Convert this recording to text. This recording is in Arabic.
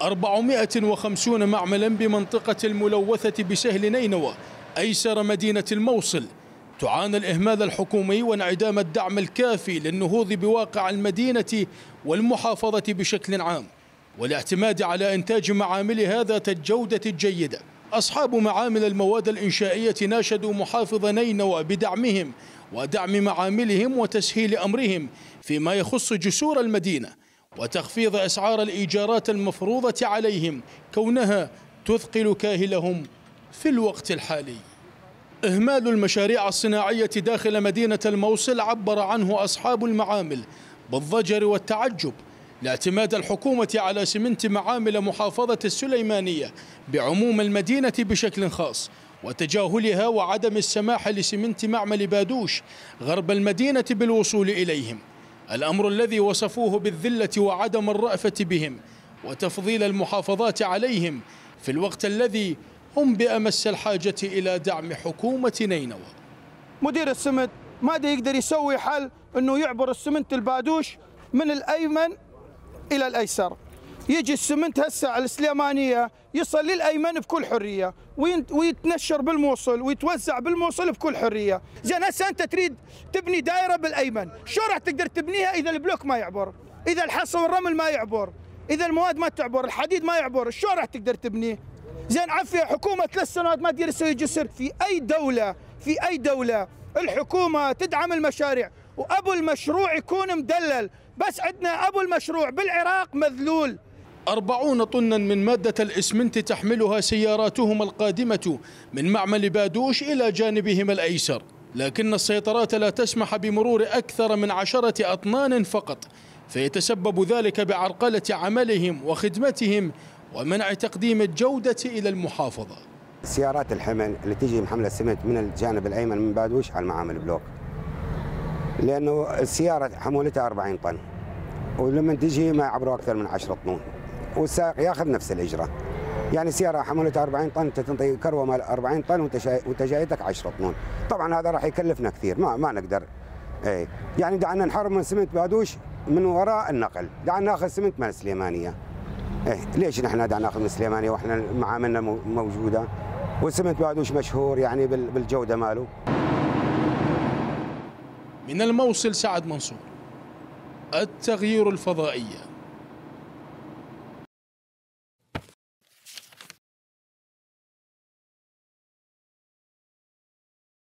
450 معملا بمنطقة الملوثة بسهل نينوى أيسر مدينة الموصل تعاني الإهمال الحكومي وانعدام الدعم الكافي للنهوض بواقع المدينة والمحافظة بشكل عام، والاعتماد على إنتاج معاملها ذات الجودة الجيدة. أصحاب معامل المواد الإنشائية ناشدوا محافظ نينوى بدعمهم ودعم معاملهم وتسهيل أمرهم فيما يخص جسور المدينة وتخفيض أسعار الإيجارات المفروضة عليهم كونها تثقل كاهلهم في الوقت الحالي. إهمال المشاريع الصناعية داخل مدينة الموصل عبر عنه أصحاب المعامل بالضجر والتعجب لاعتماد الحكومة على سمنت معامل محافظة السليمانية بعموم المدينة بشكل خاص، وتجاهلها وعدم السماح لسمنت معمل بادوش غرب المدينة بالوصول إليهم، الأمر الذي وصفوه بالذلة وعدم الرأفة بهم وتفضيل المحافظات عليهم في الوقت الذي هم بأمس الحاجة إلى دعم حكومة نينوى. مدير السمنت ما يقدر يسوي حل أنه يعبر السمنت البادوش من الأيمن إلى الأيسر، يجي السمنت هسه على السليمانية يصل للأيمن بكل حرية ويتنشر بالموصل ويتوزع بالموصل بكل حرية. زين هسه أنت تريد تبني دائرة بالأيمن، شو راح تقدر تبنيها إذا البلوك ما يعبر، إذا الحصى والرمل ما يعبر، إذا المواد ما تعبر، الحديد ما يعبر، شو راح تقدر تبنيه؟ زين عفية حكومة 3 سنوات ما تقدر تسوي جسر. في أي دولة الحكومة تدعم المشاريع وأبو المشروع يكون مدلل، بس عندنا أبو المشروع بالعراق مذلول. 40 طنا من مادة الإسمنت تحملها سياراتهم القادمة من معمل بادوش إلى جانبهم الأيسر، لكن السيطرات لا تسمح بمرور أكثر من 10 أطنان فقط، فيتسبب ذلك بعرقلة عملهم وخدمتهم ومنع تقديم الجودة إلى المحافظة. سيارات الحمل اللي تجي محملة السمنت من الجانب الأيمن من بادوش على المعامل بلوك، لأنه السيارة حمولتها 40 طن ولما تجي ما يعبروا أكثر من 10 طنون والسائق ياخذ نفس الإجرة. يعني سيارة حمولتها 40 طن أنت تنطي كروة مال 40 طن وأنت جايتك 10 طنون، طبعا هذا راح يكلفنا كثير، ما نقدر. يعني دعنا نحرم من سمنت بادوش من وراء النقل، دعنا ناخذ سمنت من السليمانية. ليش نحن دعنا ناخذ من السليمانية واحنا معاملنا موجودة والسمنت بادوش مشهور يعني بالجودة ماله. من الموصل سعد منصور، التغيير الفضائية.